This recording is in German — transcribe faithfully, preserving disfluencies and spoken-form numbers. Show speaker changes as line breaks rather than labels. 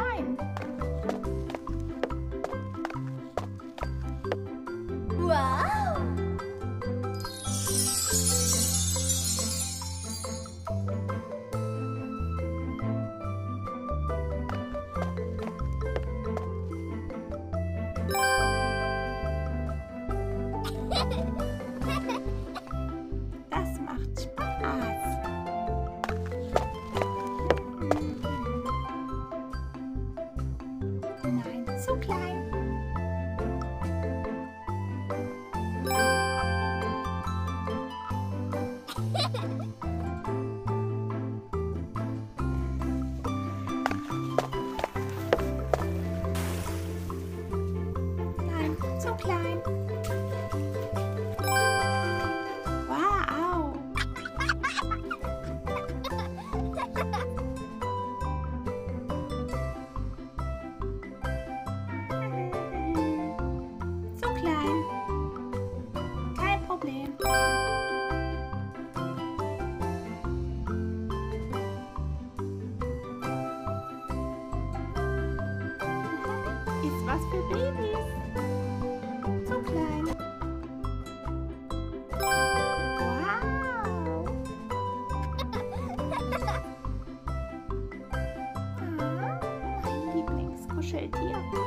klein.
Wow!
Das macht Spaß. Nein, zu klein. Nein, zu klein. Wow. Zu klein. Kein Problem. Ist was für Babys. Zu klein. Wow. Ah, mein Lieblingskuscheltier.